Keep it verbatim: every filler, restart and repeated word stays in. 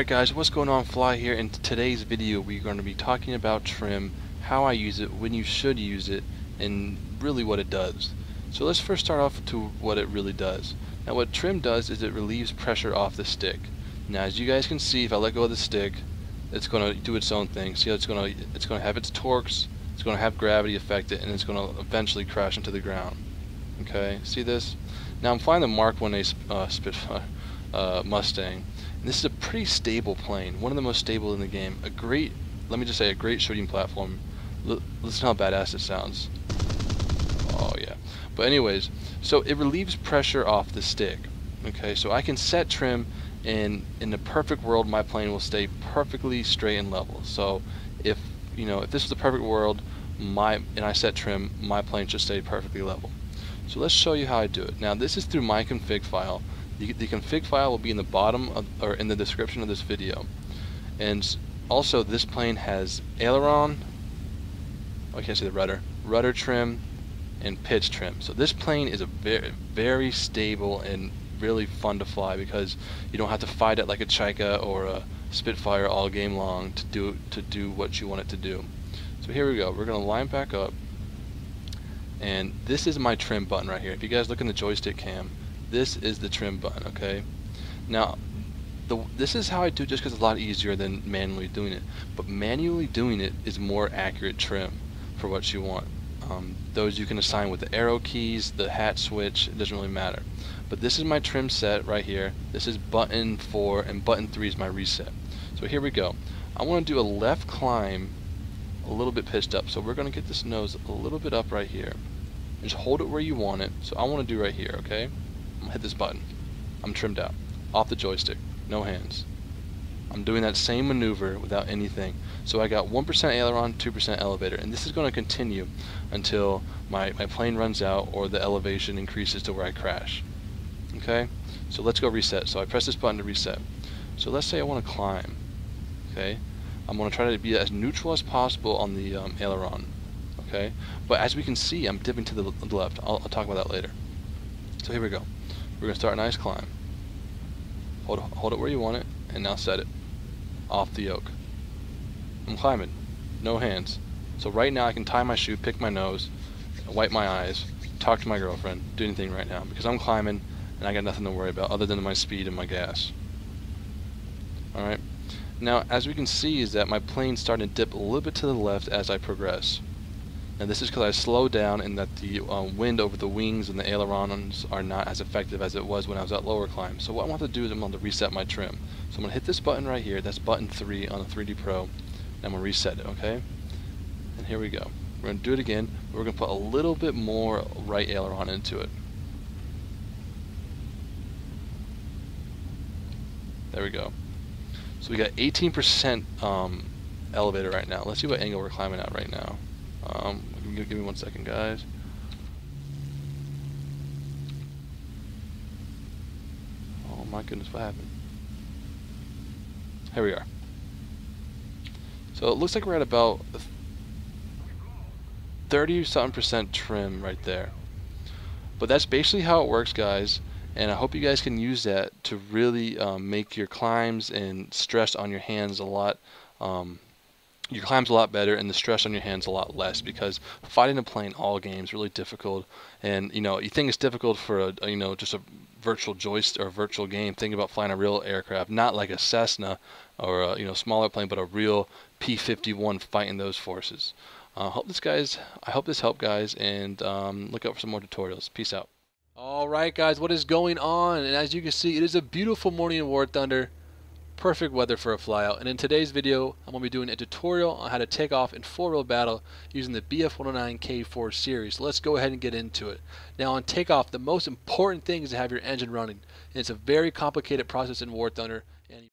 Alright guys, what's going on? Fly here. In today's video we're going to be talking about trim, how I use it, when you should use it, and really what it does. So let's first start off to what it really does. Now what trim does is it relieves pressure off the stick. Now as you guys can see, if I let go of the stick, it's going to do its own thing. See how it's going to it's going to have its torques, it's going to have gravity affect it, and it's going to eventually crash into the ground. Okay, see this? Now I'm flying the Mark one A uh, Spitfire uh, Mustang. And this is a pretty stable plane, one of the most stable in the game. A great, let me just say, a great shooting platform. L listen how badass it sounds. Oh yeah. But anyways, so it relieves pressure off the stick. Okay, so I can set trim, and in the perfect world, my plane will stay perfectly straight and level. So if you know, if this is the perfect world, my and I set trim, my plane should stay perfectly level. So let's show you how I do it. Now this is through my config file. The, the config file will be in the bottom of, or in the description of this video. And also this plane has aileron, oh, I can't see the rudder, rudder trim, and pitch trim. So this plane is a very, very stable and really fun to fly because you don't have to fight it like a Chika or a Spitfire all game long to do to do what you want it to do. So here we go. We're going to line back up, and this is my trim button right here. If you guys look in the joystick cam, this is the trim button. Okay, now the, this is how I do it just because it's a lot easier than manually doing it, but manually doing it is more accurate trim for what you want. Um, those you can assign with the arrow keys, the hat switch, it doesn't really matter. But this is my trim set right here. This is button four, and button three is my reset. So here we go. I want to do a left climb a little bit pitched up, so we're going to get this nose a little bit up right here. Just hold it where you want it. So I want to do right here, okay? I'm gonna hit this button. I'm trimmed out. Off the joystick. No hands. I'm doing that same maneuver without anything. So I got one percent aileron, two percent elevator. And this is going to continue until my, my plane runs out or the elevation increases to where I crash. Okay? So let's go reset. So I press this button to reset. So let's say I want to climb. Okay? I'm going to try to be as neutral as possible on the um, aileron. Okay? But as we can see, I'm dipping to the, the left. I'll, I'll talk about that later. So here we go. We're going to start a nice climb. Hold, hold it where you want it, and now set it. Off the yoke. I'm climbing. No hands. So right now I can tie my shoe, pick my nose, wipe my eyes, talk to my girlfriend, do anything right now, because I'm climbing, and I got nothing to worry about other than my speed and my gas. Alright. Now, as we can see is that my plane's starting to dip a little bit to the left as I progress. And this is because I slowed down and that the um, wind over the wings and the ailerons are not as effective as it was when I was at lower climb. So what I want to do is I'm going to reset my trim. So I'm going to hit this button right here. That's button three on the three D Pro. And I'm going to reset it, okay? And here we go. We're going to do it again. We're going to put a little bit more right aileron into it. There we go. So we got eighteen percent um, elevator right now. Let's see what angle we're climbing at right now. Um, give me one second, guys. Oh my goodness, what happened? Here we are. So it looks like we're at about thirty something percent trim right there. But that's basically how it works, guys. And I hope you guys can use that to really um, make your climbs and stress on your hands a lot um, your climb's a lot better and the stress on your hands a lot less, because fighting a plane all game is really difficult. And you know, you think it's difficult for a, a you know just a virtual joystick or a virtual game. Think about flying a real aircraft, not like a Cessna or a you know smaller plane, but a real P fifty-one fighting those forces. I uh, hope this guys I hope this helped, guys, and um, look out for some more tutorials. Peace out. Alright guys, what is going on? And as you can see, it is a beautiful morning in War Thunder. Perfect weather for a flyout, and in today's video I'm going to be doing a tutorial on how to take off in four-wheel battle using the B F one oh nine K four series. So let's go ahead and get into it. Now on takeoff, the most important thing is to have your engine running, and it's a very complicated process in War Thunder.